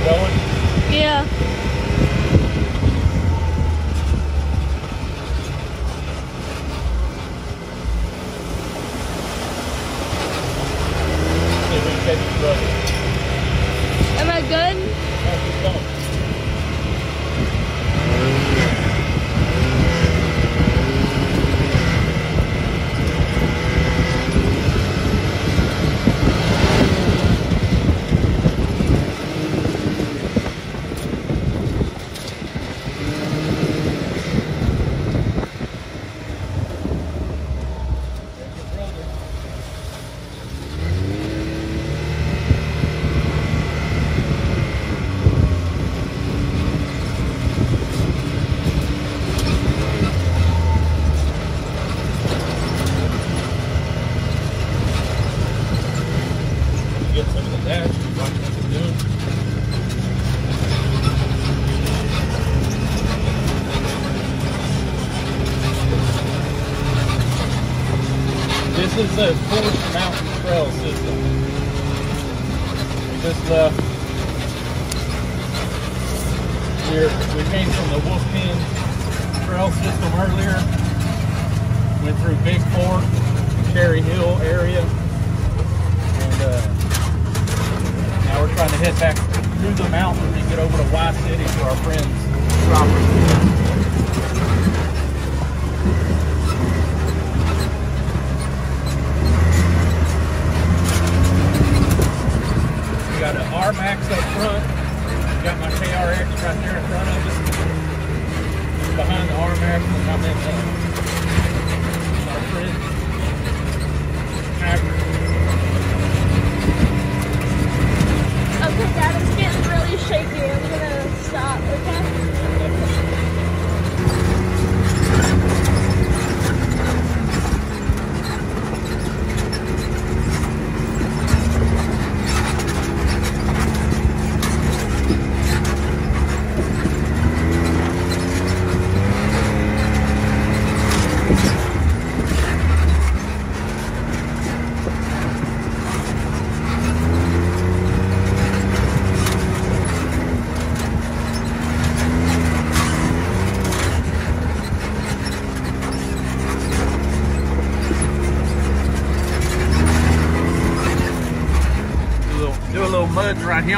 going? Yeah. See if we can catch you, brother. Am I good? Yeah, keep going. Get some of the dash, like what we're doing. This is the Fourche Mountain Trail system. We just left here. We came from the Wolfman Trail system earlier. Went through Big Fork, Cherry Hill area. And now we're trying to head back through the mountain and get over to Y City to our friend's property. We got an Rmax up front. We got my KRX right there in front of us. Behind the Rmax, and I'm in our friend's Maverick. Okay, Dad, it's getting really shaky. I'm gonna stop, okay? Do a little mud right here.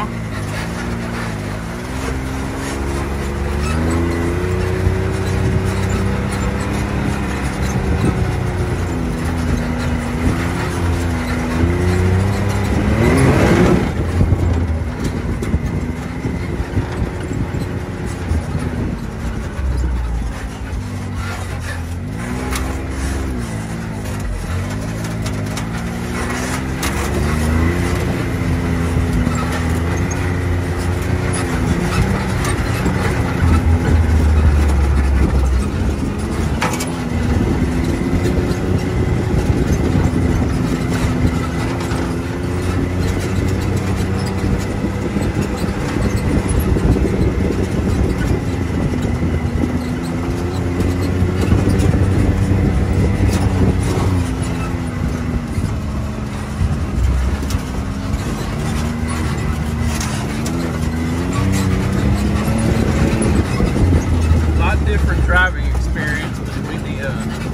Driving experience between the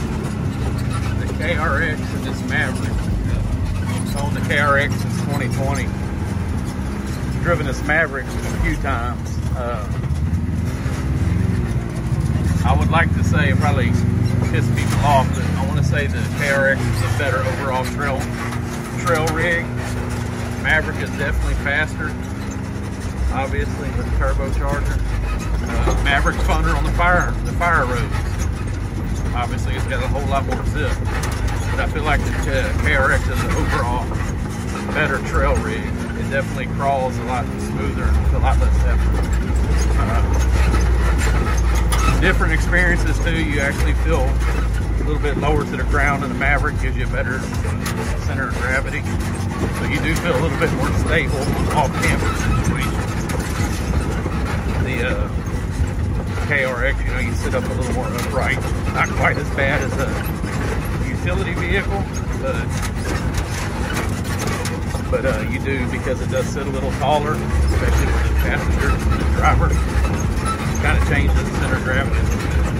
KRX and this Maverick. I've owned the KRX since 2020. Driven this Maverick a few times. I would like to say, probably piss people off, but I want to say the KRX is a better overall trail rig. Maverick is definitely faster, obviously with the turbocharger. Maverick's funner on the fire roads. Obviously, it's got a whole lot more zip, but I feel like the KRX is an overall better trail rig. It definitely crawls a lot smoother and a lot less effort. Different experiences too. You actually feel a little bit lower to the ground, and the Maverick gives you a better center of gravity, so you do feel a little bit more stable off-campus situations. The KRX, you know, you sit up a little more upright. Not quite as bad as a utility vehicle, but but you do, because it does sit a little taller, especially for the passenger and the driver. Kind of changes the center of gravity.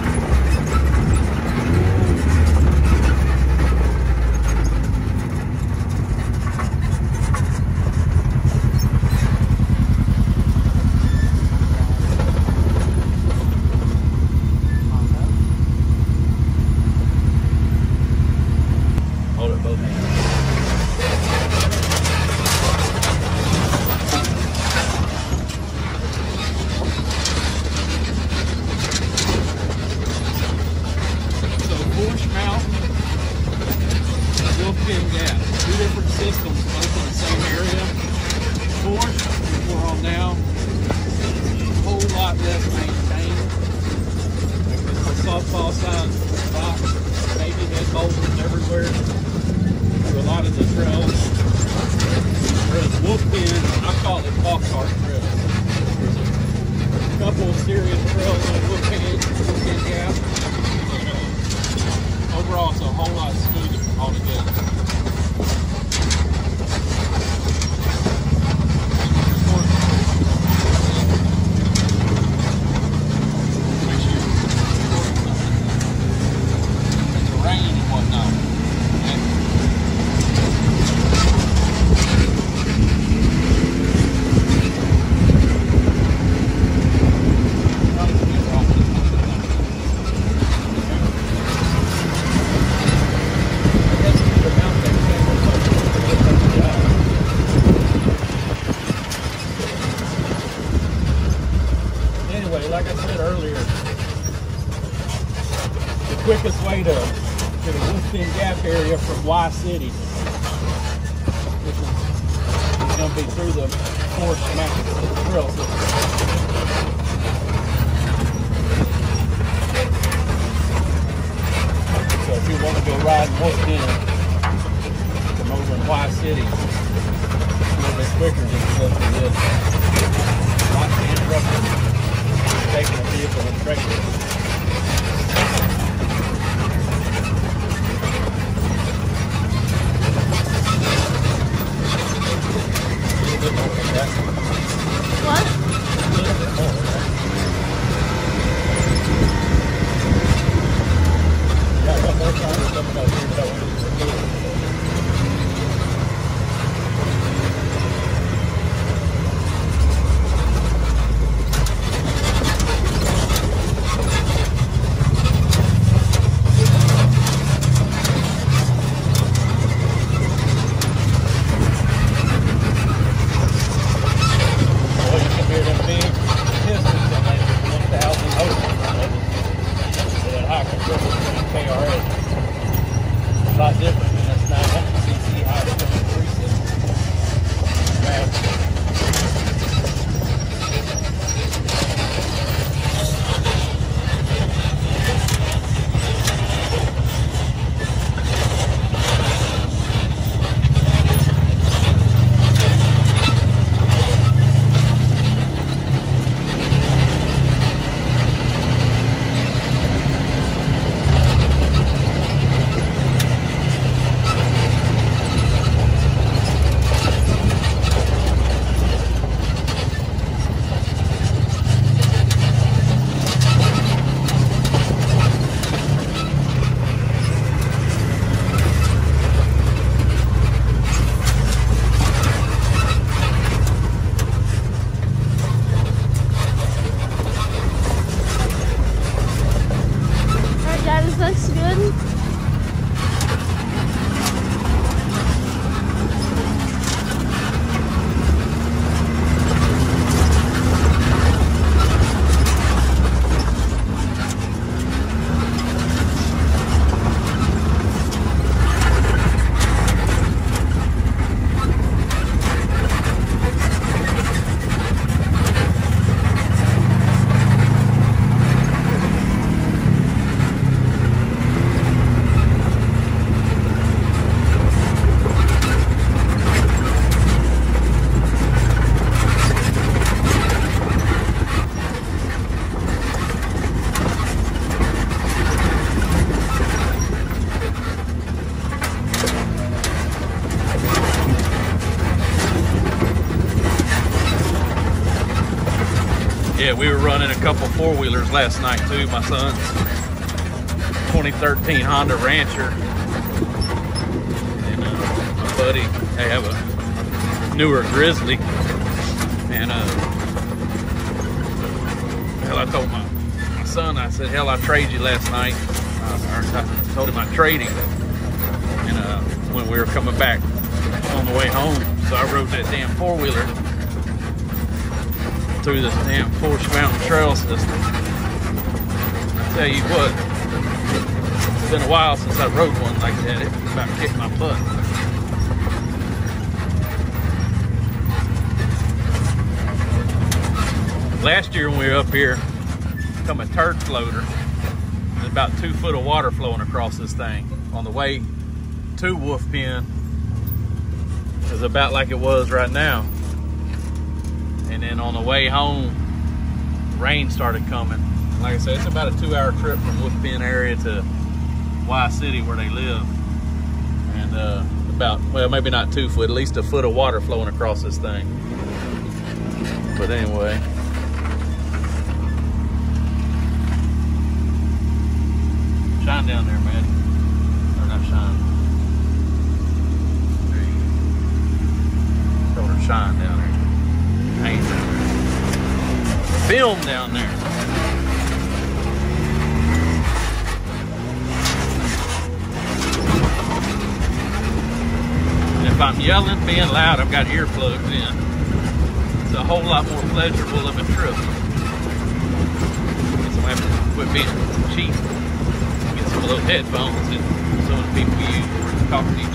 Fourche Mountain, Wolfgang Gap, two different systems, both in the same area. Fourche, which we're on now, a whole lot less maintained. The softball size rocks, baby head boulders everywhere through a lot of the trails. Whereas Wolfgang, I call it walk cart trails. There's a couple of serious trails on Wolfgang Gap. Overall, it's a whole lot smoother altogether. It's rain and whatnot. Like I said earlier, the quickest way to the Wolfgang Gap area from Y City, which is going to be through the Fourche Mountain Trail system. So if you want to go riding Wolfgang from over in Y City, it's a little bit quicker than to go through this. Lots of interruptions. Taking a vehicle and tractor. What? A little bit more, right? Yeah, one more time or something out here that I wanted to do. Yeah, we were running a couple four-wheelers last night too. My son's 2013 Honda Rancher. And my buddy, they have a newer Grizzly. And hell, I told my son, I said, hell, I traded you last night. I told him I'd trade him. And when we were coming back on the way home, so I rode that damn four-wheeler through this damn Fourche Mountain Trail system. I tell you what, it's been a while since I rode one like that. It about kicked my butt. Last year when we were up here, come a turd floater. There's about 2 foot of water flowing across this thing. On the way to Wolf Pen, it was about like it was right now. And then on the way home, rain started coming. Like I said, it's about a 2-hour trip from Wolf Pen area to Y City where they live. And about, well, maybe not 2 foot, at least 1 foot of water flowing across this thing. But anyway. Shine down there, man. Or not shine. There you go. Told her shine down there. Paint down there. Film down there. And if I'm yelling, being loud, I've got earplugs in. It's a whole lot more pleasurable of a trip. So I have to quit being cheap. Get some of those headphones that some of the people use for talking to each